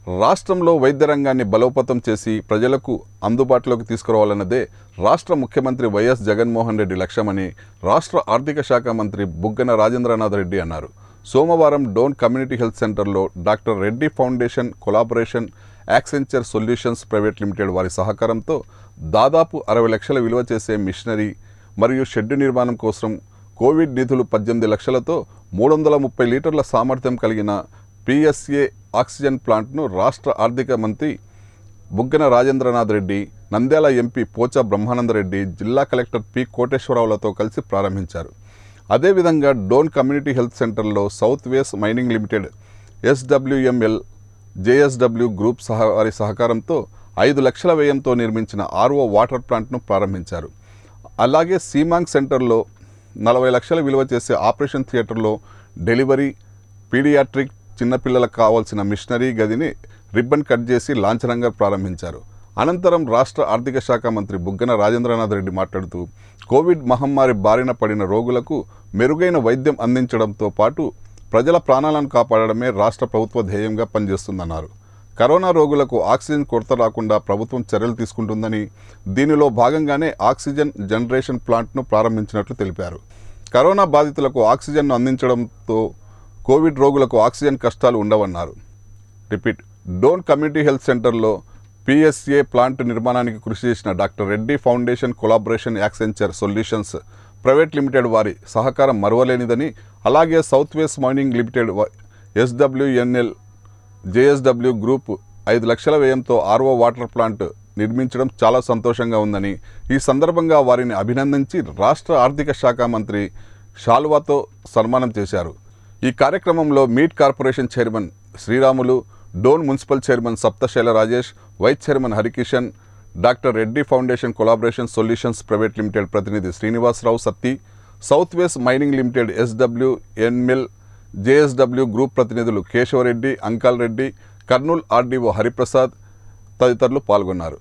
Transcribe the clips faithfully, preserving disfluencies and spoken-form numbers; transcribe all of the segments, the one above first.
రాష్ట్రంలో వైద్య రంగాన్ని బలోపేతం చేసి ప్రజలకు అందుబాటులోకి తీసుకురావాలన్నదే రాష్ట్ర ముఖ్యమంత్రి వైఎస్ జగన్మోహన్ రెడ్డి లక్ష్యమని రాష్ట్ర ఆర్థిక శాఖ మంత్రి బుగ్గన రాజేంద్రనాథ్ రెడ్డి అన్నారు. సోమవారం డోన్ కమ్యూనిటీ హెల్త్ సెంటర్లో doctor Reddy foundation collaboration Accenture solutions private limited వారి సహకారంతో దాదాపు అరవై లక్షల విలువ చేసే మిషనరీ మరియు షెడ్డు నిర్మాణం కోసం కోవిడ్ నిధులు పద్దెనిమిది లక్షలతో మూడు వందల ముప్పై లీటర్ల సామర్థ్యం కలిగిన పిఎస్ఏ ఆక్సిజన్ ప్లాంట్ను రాష్ట్ర ఆర్థిక మంత్రి బుగ్గన రాజేంద్రనాథ్ రెడ్డి, నంద్యాల ఎంపీ పోచా బ్రహ్మానందరెడ్డి, జిల్లా కలెక్టర్ పి కోటేశ్వరరావులతో కలిసి ప్రారంభించారు. అదేవిధంగా డోన్ కమ్యూనిటీ హెల్త్ సెంటర్లో south west mining limited, SWML, JSW group సహ వారి సహకారంతో ఐదు లక్షల వ్యయంతో నిర్మించిన ఆర్ఓ వాటర్ ప్లాంట్ను ప్రారంభించారు. అలాగే సీమాంగ్ సెంటర్లో నలభై లక్షల విలువ చేసే ఆపరేషన్ థియేటర్లో డెలివరీ, పీడియాట్రిక్, చిన్నపిల్లలకు కావాల్సిన మిషనరీ గదిని రిబ్బన్ కట్ చేసి లాంఛనంగా ప్రారంభించారు. అనంతరం రాష్ట్ర ఆర్థిక శాఖ మంత్రి బుగ్గన రాజేంద్రనాథ్ రెడ్డి మాట్లాడుతూ కోవిడ్ మహమ్మారి బారిన పడిన రోగులకు మెరుగైన వైద్యం అందించడంతో పాటు ప్రజల ప్రాణాలను కాపాడడమే రాష్ట్ర ప్రభుత్వ ధ్యేయంగా పనిచేస్తుందన్నారు. కరోనా రోగులకు ఆక్సిజన్ కొరత రాకుండా ప్రభుత్వం చర్యలు తీసుకుంటుందని, దీనిలో భాగంగానే ఆక్సిజన్ జనరేషన్ ప్లాంట్ను ప్రారంభించినట్లు తెలిపారు. కరోనా బాధితులకు ఆక్సిజన్ను అందించడంతో కోవిడ్ రోగులకు ఆక్సిజన్ కష్టాలు ఉండవన్నారు. రిపీట్ డోన్ కమ్యూనిటీ హెల్త్ సెంటర్లో పిఎస్ఏ ప్లాంట్ నిర్మాణానికి కృషి చేసిన doctor Reddy foundation collaboration Accenture solutions private limited వారి సహకారం మరువలేనిదని, అలాగే south west mining limited, SWNL, JSW group ఐదు లక్షల వ్యయంతో ఆర్ఓ వాటర్ ప్లాంట్ నిర్మించడం చాలా సంతోషంగా ఉందని, ఈ సందర్భంగా వారిని అభినందించి రాష్ట్ర ఆర్థిక శాఖ మంత్రి షాల్వాతో సన్మానం చేశారు. ఈ కార్యక్రమంలో meat corporation chairman Sriramulu, Dhone municipal chairman Saptashaila Rajesh, vice chairman Harikishan, doctor Reddy foundation collaboration solutions private limited ప్రతినిధి Srinivasarao Satti, south west mining limited, SWNL, JSW group ప్రతినిధులు కేశవరెడ్డి, అంకల్ రెడ్డి, కర్నూలు ఆర్డీఓ హరిప్రసాద్ తదితరులు పాల్గొన్నారు.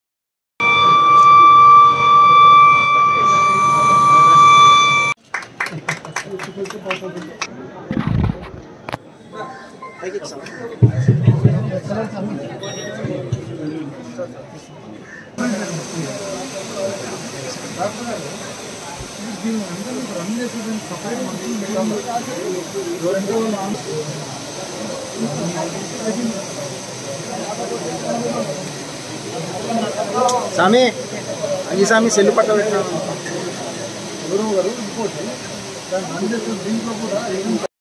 సామి అంజీ సామి సెల్లు పట్ల పెట్టినా